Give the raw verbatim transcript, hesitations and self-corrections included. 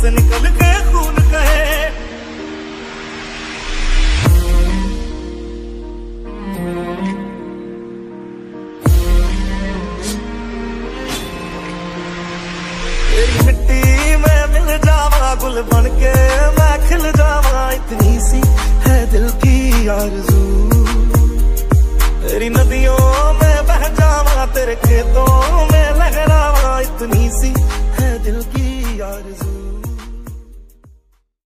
से निकल के खून कहे। तेरी मिट्टी में मिल जावा, गुल बन के मैं खिल जावा, इतनी सी है दिल की आरज़ू। तेरी नदियों में बह जावा, तेरे खेतों में लहरावा, इतनी सी